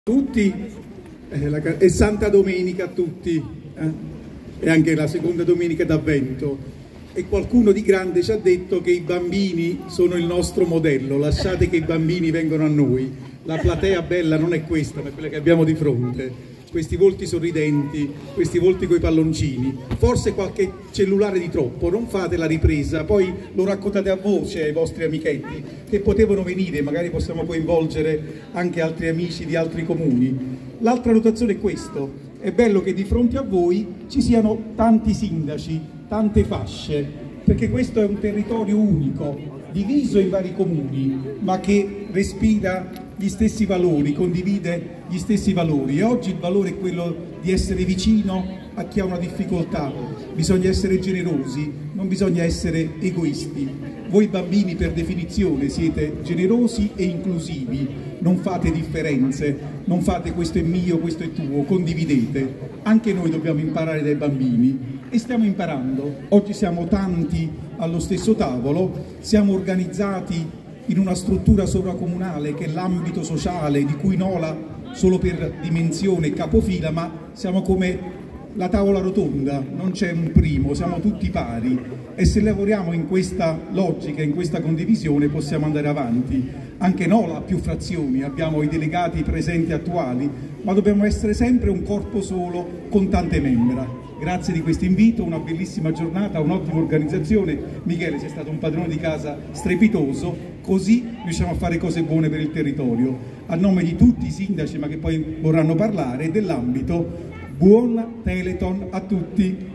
Tutti e Santa Domenica a tutti e anche la seconda domenica d'Avvento, e qualcuno di grande ci ha detto che i bambini sono il nostro modello, lasciate che i bambini vengano a noi. La platea bella non è questa, ma è quella che abbiamo di fronte, questi volti sorridenti, questi volti coi palloncini, forse qualche cellulare di troppo. Non fate la ripresa, poi lo raccontate a voce ai vostri amichetti che potevano venire, magari possiamo coinvolgere anche altri amici di altri comuni. L'altra notazione è questo: è bello che di fronte a voi ci siano tanti sindaci, tante fasce, perché questo è un territorio unico, diviso in vari comuni, ma che respira gli stessi valori, condivide gli stessi valori. E oggi il valore è quello di essere vicino a chi ha una difficoltà. Bisogna essere generosi, non bisogna essere egoisti. Voi bambini per definizione siete generosi e inclusivi, non fate differenze, non fate questo è mio, questo è tuo, condividete. Anche noi dobbiamo imparare dai bambini e stiamo imparando. Oggi siamo tanti allo stesso tavolo, siamo organizzati in una struttura sovracomunale che è l'ambito sociale, di cui Nola solo per dimensione è capofila, ma siamo come la tavola rotonda, non c'è un primo, siamo tutti pari, e se lavoriamo in questa logica, in questa condivisione, possiamo andare avanti. Anche Nola ha più frazioni, abbiamo i delegati presenti attuali, ma dobbiamo essere sempre un corpo solo con tante membra. Grazie di questo invito, una bellissima giornata, un'ottima organizzazione. Michele, sei stato un padrone di casa strepitoso, così riusciamo a fare cose buone per il territorio. A nome di tutti i sindaci, ma che poi vorranno parlare, dell'ambito, buon Telethon a tutti!